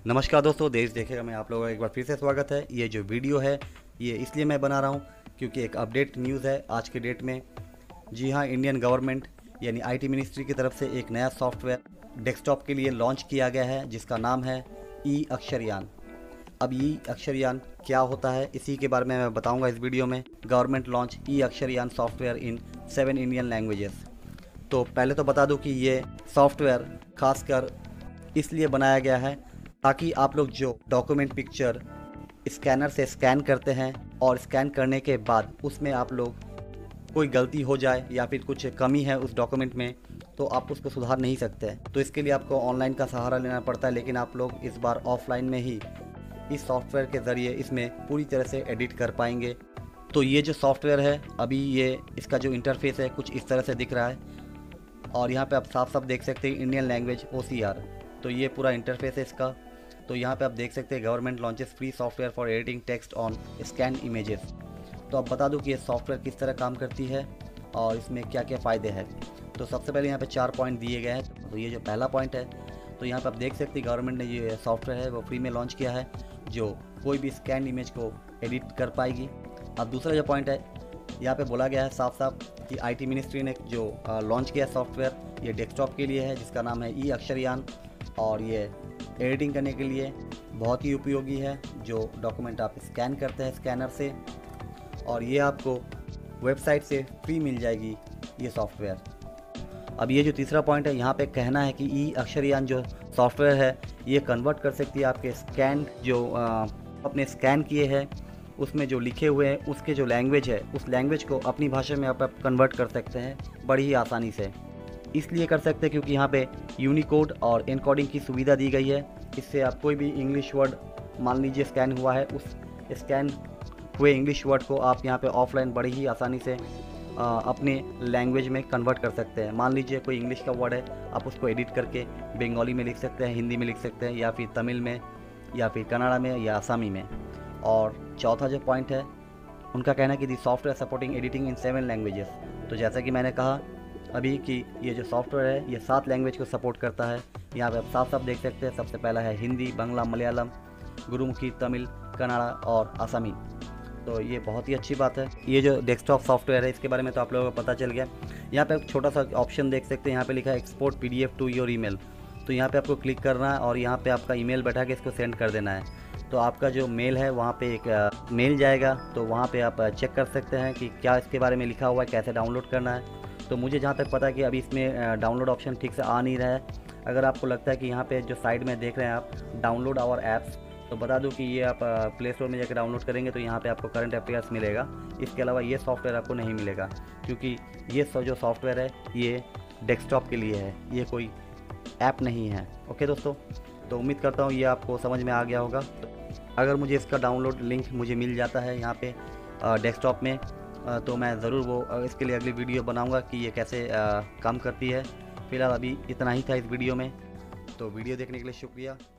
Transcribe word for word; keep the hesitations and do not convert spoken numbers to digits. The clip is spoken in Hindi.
नमस्कार दोस्तों, देश देखेगा में आप लोगों का एक बार फिर से स्वागत है। ये जो वीडियो है ये इसलिए मैं बना रहा हूँ क्योंकि एक अपडेट न्यूज़ है आज के डेट में। जी हाँ, इंडियन गवर्नमेंट यानी आईटी मिनिस्ट्री की तरफ से एक नया सॉफ्टवेयर डेस्कटॉप के लिए लॉन्च किया गया है जिसका नाम है ई अक्षरयान। अब ई अक्षरयान क्या होता है इसी के बारे में मैं बताऊँगा इस वीडियो में। Government launch e Aksharayan software in seven Indian languages. तो पहले तो बता दूं कि ये सॉफ्टवेयर खासकर इसलिए बनाया गया है ताकि आप लोग जो डॉक्यूमेंट पिक्चर स्कैनर से स्कैन करते हैं और स्कैन करने के बाद उसमें आप लोग कोई गलती हो जाए या फिर कुछ कमी है उस डॉक्यूमेंट में तो आप उसको सुधार नहीं सकते। तो इसके लिए आपको ऑनलाइन का सहारा लेना पड़ता है, लेकिन आप लोग इस बार ऑफलाइन में ही इस सॉफ्टवेयर के ज़रिए इसमें पूरी तरह से एडिट कर पाएंगे। तो ये जो सॉफ्टवेयर है अभी ये इसका जो इंटरफेस है कुछ इस तरह से दिख रहा है और यहाँ पे आप साफ साफ देख सकते हैं Indian language O C R. तो ये पूरा इंटरफेस है इसका। तो यहाँ पे आप देख सकते हैं government launches free software for editing text on scan images. तो अब बता दूं कि ये सॉफ्टवेयर किस तरह काम करती है और इसमें क्या क्या फ़ायदे हैं। तो सबसे पहले यहाँ पे चार पॉइंट दिए गए हैं। तो ये जो पहला पॉइंट है तो यहाँ पे आप देख सकते हैं गवर्नमेंट ने ये सॉफ्टवेयर है वो फ्री में लॉन्च किया है जो कोई भी स्कैन इमेज को एडिट कर पाएगी। अब दूसरा जो पॉइंट है यहाँ पे बोला गया है साफ साफ कि आईटी मिनिस्ट्री ने जो लॉन्च किया सॉफ्टवेयर ये डेस्कटॉप के लिए है जिसका नाम है ई अक्षरयान और ये एडिटिंग करने के लिए बहुत ही उपयोगी है। जो डॉक्यूमेंट आप स्कैन करते हैं स्कैनर से और ये आपको वेबसाइट से फ्री मिल जाएगी ये सॉफ्टवेयर। अब ये जो तीसरा पॉइंट है यहाँ पे कहना है कि ई अक्षरयान जो सॉफ्टवेयर है ये कन्वर्ट कर सकती है आपके स्कैन जो आ, अपने स्कैन किए हैं उसमें जो लिखे हुए हैं उसके जो लैंग्वेज है उस लैंग्वेज को अपनी भाषा में आप कन्वर्ट कर सकते हैं बड़ी ही आसानी से। इसलिए कर सकते हैं क्योंकि यहाँ पे यूनिकोड और एनकोडिंग की सुविधा दी गई है। इससे आप कोई भी इंग्लिश वर्ड मान लीजिए स्कैन हुआ है उस स्कैन हुए इंग्लिश वर्ड को आप यहाँ पे ऑफलाइन बड़ी ही आसानी से आ, अपने लैंग्वेज में कन्वर्ट कर सकते हैं। मान लीजिए कोई इंग्लिश का वर्ड है आप उसको एडिट करके बंगाली में लिख सकते हैं, हिंदी में लिख सकते हैं या फिर तमिल में या फिर कन्नड़ा में या आसामी में। और चौथा जो पॉइंट है उनका कहना है कि the software supporting editing in seven languages. तो जैसा कि मैंने कहा अभी कि ये जो सॉफ्टवेयर है ये सात लैंग्वेज को सपोर्ट करता है। यहाँ पे आप साफ साफ देख सकते हैं। सबसे पहला है हिंदी, बांग्ला, मलयालम, गुरुमुखी, तमिल, कन्नड़ा और असमी। तो ये बहुत ही अच्छी बात है। ये जो डेस्कटॉप सॉफ्टवेयर है इसके बारे में तो आप लोगों को पता चल गया। यहाँ पे एक छोटा सा ऑप्शन देख सकते हैं, यहाँ पे लिखा है export P D F to your email. तो यहाँ पे आपको क्लिक करना है और यहाँ पे आपका ईमेल बैठा के इसको सेंड कर देना है। तो आपका जो मेल है वहाँ पे एक मेल जाएगा तो वहाँ पे आप चेक कर सकते हैं कि क्या इसके बारे में लिखा हुआ है, कैसे डाउनलोड करना है। तो मुझे जहाँ तक पता है कि अभी इसमें डाउनलोड ऑप्शन ठीक से आ नहीं रहा है। अगर आपको लगता है कि यहाँ पे जो साइड में देख रहे हैं आप डाउनलोड आवर ऐप्स, तो बता दूं कि ये आप प्ले स्टोर में जाकर डाउनलोड करेंगे तो यहाँ पे आपको करंट अफेयर्स मिलेगा। इसके अलावा ये सॉफ्टवेयर आपको नहीं मिलेगा क्योंकि ये जो सॉफ्टवेयर है ये डेस्कटॉप के लिए है, ये कोई ऐप नहीं है। ओके दोस्तों, तो उम्मीद करता हूँ ये आपको समझ में आ गया होगा। तो अगर मुझे इसका डाउनलोड लिंक मुझे मिल जाता है यहाँ पे डेस्कटॉप में तो मैं ज़रूर वो इसके लिए अगली वीडियो बनाऊंगा कि ये कैसे आ, काम करती है। फ़िलहाल अभी इतना ही था इस वीडियो में। तो वीडियो देखने के लिए शुक्रिया।